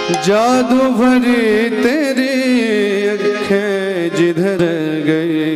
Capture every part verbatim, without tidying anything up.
जादू भरी तेरी अखें जिधर गई,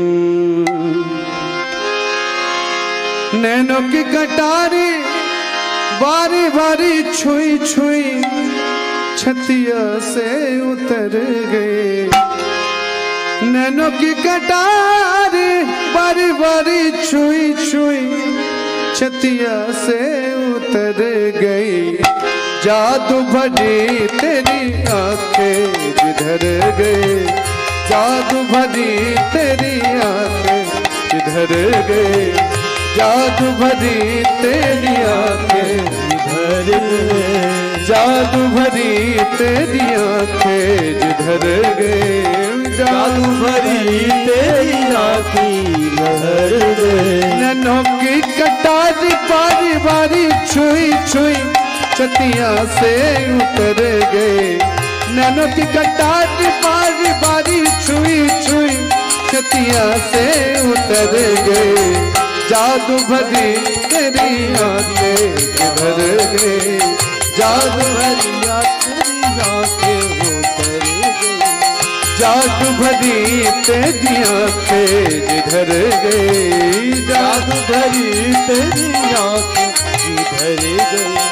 नैनों की कटारी बारी बारी छुई छुई छतिया से उतर गई। नैनों की कटारी बारी बारी छुई छुई छतिया से उतर गई। जादू भरी तेरी आंखें जिधर गए, जादू भरी तेरी आंखें जिधर गए, जादू भरी तेरी आंखें जिधर गए, जादू भरी तेरी आंखें जिधर गए, जादू भरी तेरी आंखें जिधर गए। नैनों की कटारी बारी बारी छुई छुई छतिया से उतर गए। नैनों की कटारी बारी बारी छुई छुई छतिया से उतर गए। जादू भरी तेरी आंखें जिधर गए, जादू भरी तेरी आंखें उतर गई, जादू भरी तेरी आंखें जिधर गई, जादू भरी तेरी आंखें जिधर गई।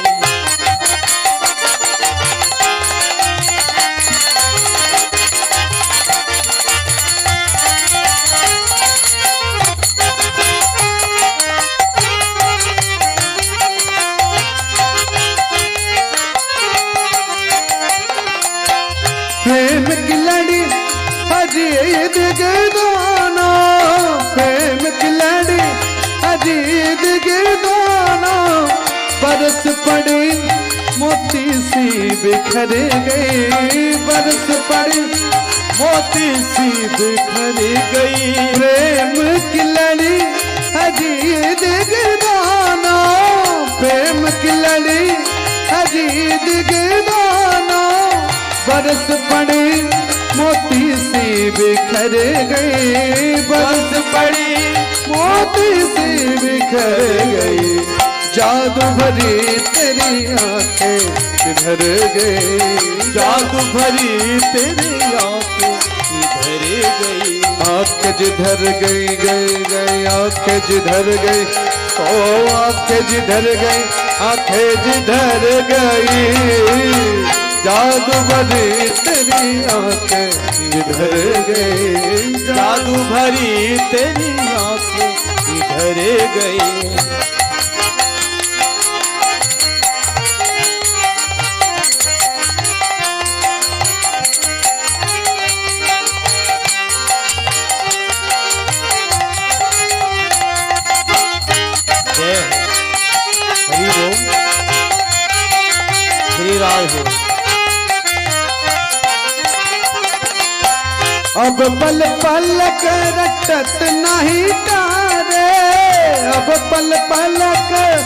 प्रेम की लड़ी अजीत गिरदाना, प्रेम की लड़ी अजीत गिरदाना, बरस पड़ी मोती सी बिखर गई, बरस पड़ी मोती सी बिखर गई। प्रेम की लड़ी अजीत गिरदाना, प्रेम की लड़ी अजीत गिरदाना, बरस पड़ी मोती सी बिखर गई, बरस पड़ी मोती सी बिखर गई। जादू भरी तेरी आंखें जिधर गई, जादू भरी तेरी आंखें जिधर गई, आंखें जिधर गई गई गई, आंखें जिधर गई, ओ आंखें जिधर गई, आंखें जिधर गई। जादू भरी तेरी आंखें जिधर गई, जादू भरी तेरी आंखें जिधर गई। जय हरि बोल, श्री राम हो। अब पल पल कर रटत नहीं तारे, अब पल पल कर,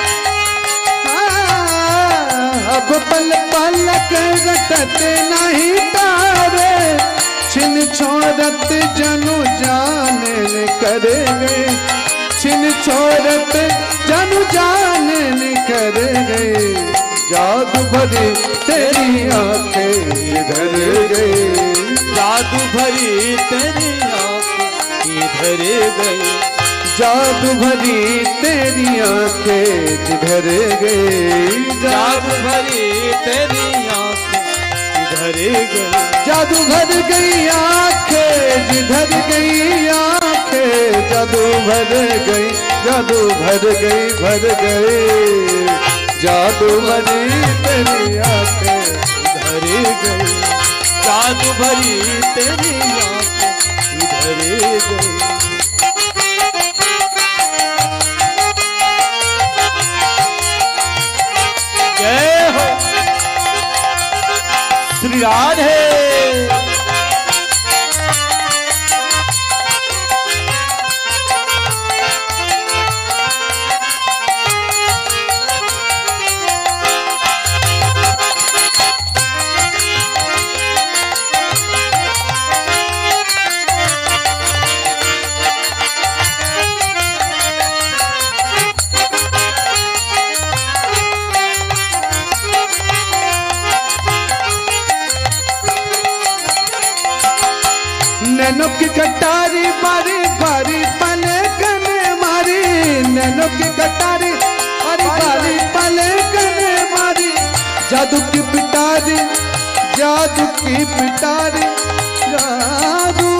अब पल पल कर रटत नहीं तारे, छिन छोड़त जनु जाने करेंगे, छिन छोड़त जनु जाने करेंगे। जादू भरी तेरी आंखें इधर गई, जादू भरी तेरी आंखें इधर गई, जादू भरी तेरी आंखें जिधर गई, जादू भरी तेरी आंखें इधर गई। जादू भर गई आंखें जिधर गई, आंखें जादू भर गई, जादू भर गई भर गई, जादू भरी तेरी आंखें इधर गई, जादू भरी तेरी आंखें इधर गई। जय हो श्री राधे। नैनो की कटारी मारी बारी पले कने मारी, नैनो की कटारी मारी बारी पले कने मारी, जादू की पिटारी जादू की पिटारी जादू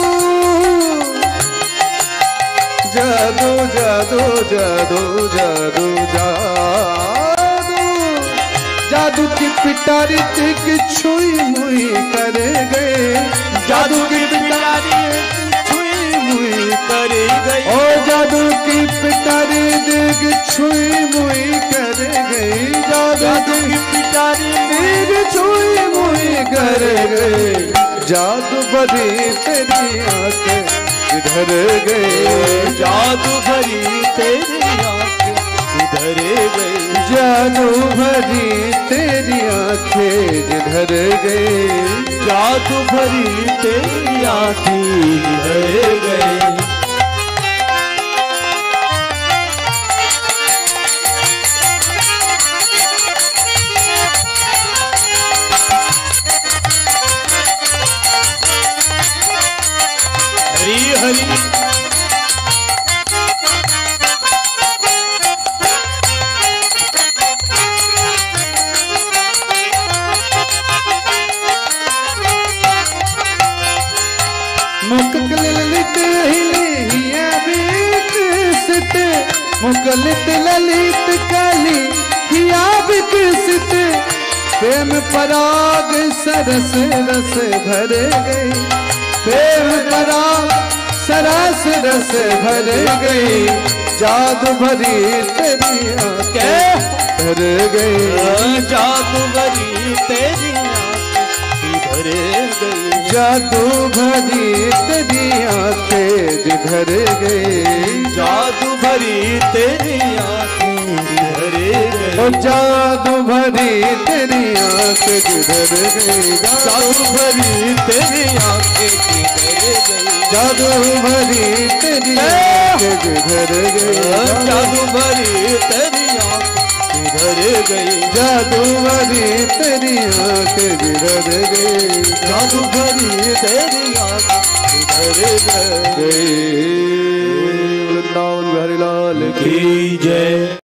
जादू जादू जादू जादू जादू जादू की पिटारी तिक छुई मुई करे गए, जादू की पिटारी छुई मुई करे गई, ओ जादू की पिटारी दिग छुई मुई करे गई, जादू की पिटारी दिग छुई मुई करे गई, जादू भरी तेरी आंखें किधर गए, जादू भरी तेरी आंखें किधर गई, जादू भरी तेरी आंखें जिधर गए, जादू भरी तेरी आंखें जिधर गए। हरी हरी मुकलित हिलिया विकसित, मुकलित ललित कली हिया विकसित, प्रेम पराग सरस रस भरे गई, प्रेम पराग सरस रस भरे गई, जादू भरी तेरी आंखें भर गई, जादू भरी तेरी आंखें भर गई, जादू भरी तेरी आंखें जिधर गई, जादू भरी तेरी आंखें जिधर गई, ओ जादू भरी तेरी आंखें जिधर गई, जादू भरी तेरी आंखें जिधर गई, जादू भरी तेरी आंखें जिधर गई, जादू भरी तेरी आंखें जिधर गई, जादू भरी तेरी आंखें जिधर गई, जादू भरी तेरी आंखें जिधर गई। वृंदावन बिहारी लाल की जय।